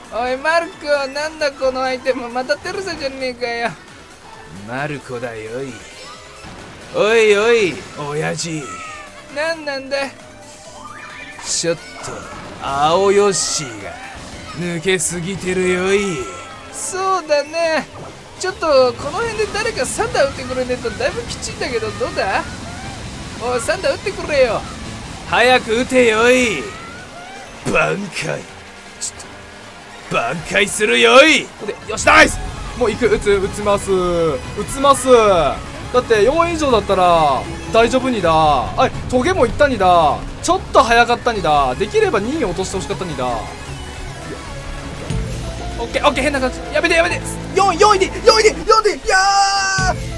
おいマルコ、なんだこのアイテム、またテルサじゃねえかよ。マルコだよい。おいおい親父、なんだ。ちょっと青ヨッシーが抜けすぎてるよい。そうだね、ちょっとこの辺で誰かサンダー打ってくれねえとだいぶきちいんだけど、どうだ。おいサンダー打ってくれよ、早く打てよい。挽回、ちょっと挽回するよい。 よしナイス。もう行く、打ちます。だって4以上だったら大丈夫にだ。あ、トゲもいったにだ。ちょっと早かったにだ。できれば2位落としてほしかったにだ。オッケー変な感じ。やめて4位でいやー